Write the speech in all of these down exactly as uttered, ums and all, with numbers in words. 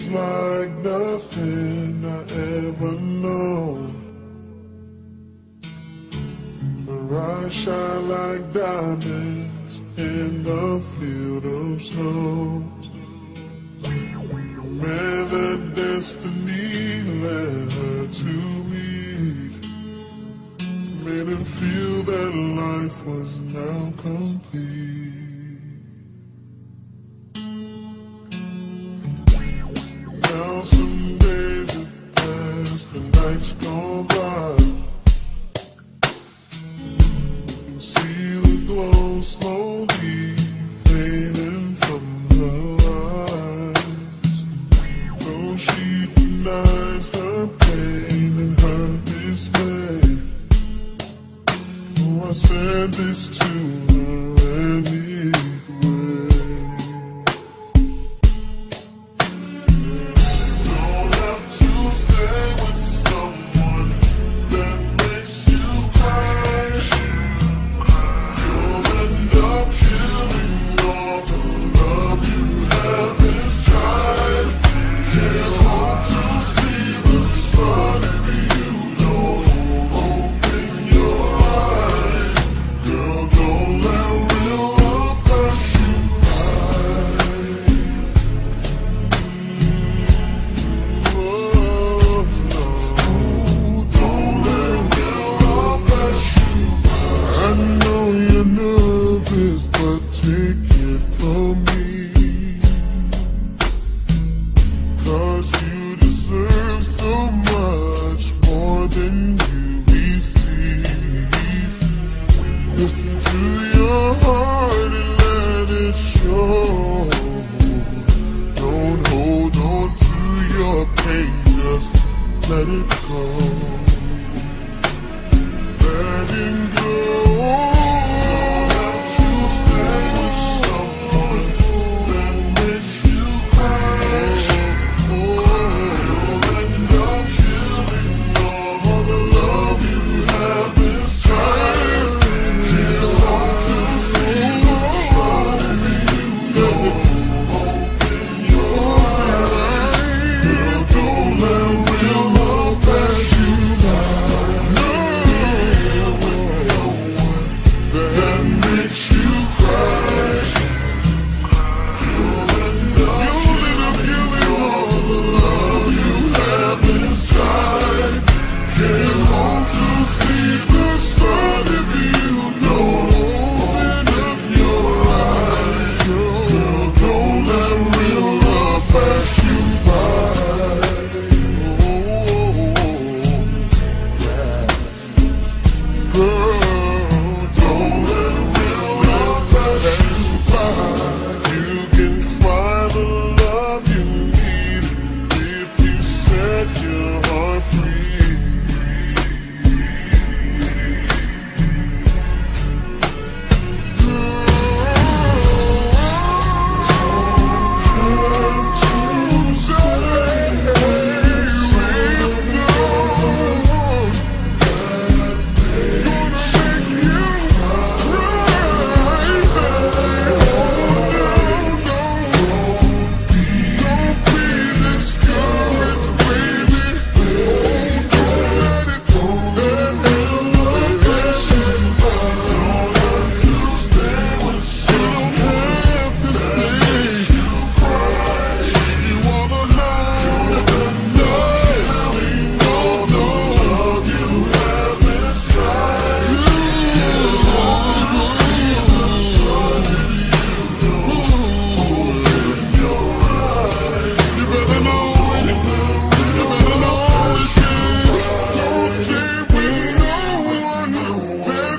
feels like nothing I ever known. Her eyes shine like diamonds in the field of snow. The man that destiny led her to meet made him feel that life was now complete. Now some days have passed and nights gone by. You can see the glow slowly fading from her eyes. Though she denies her pain and her dismay, oh, I said this to her anyway. But take it from me, 'cause you deserve so much more than you receive. Listen to your heart and let it show. Don't hold on to your pain, just let it go. Let it go.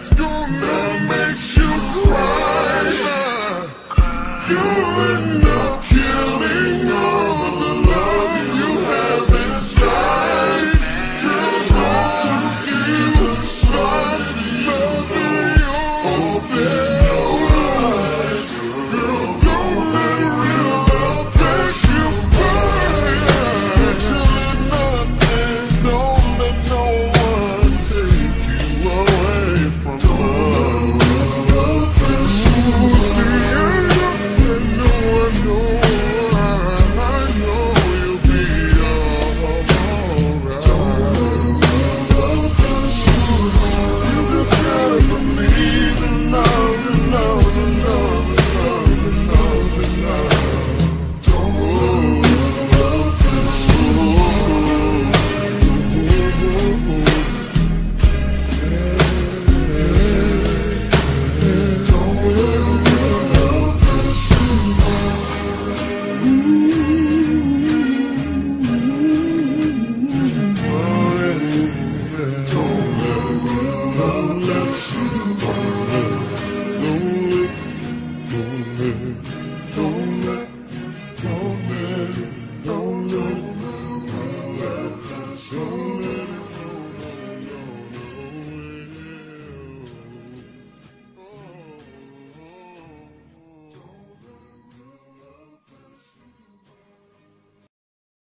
You and I.